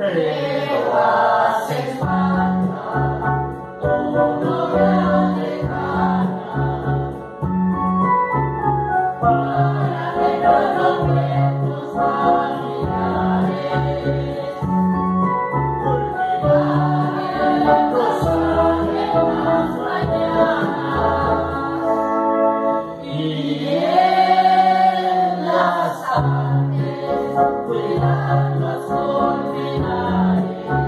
pero hace falta todo grande cara para arreglar los momentos familiares, olvidar el rosario en las mañanas y en las tardes cuidar las ordinarias.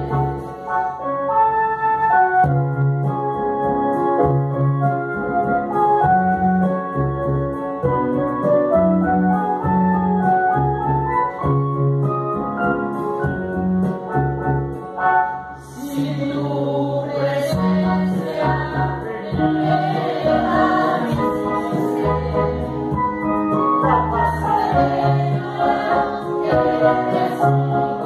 Sin tu presencia, recuerda mi ser, la pasarela que te sigo.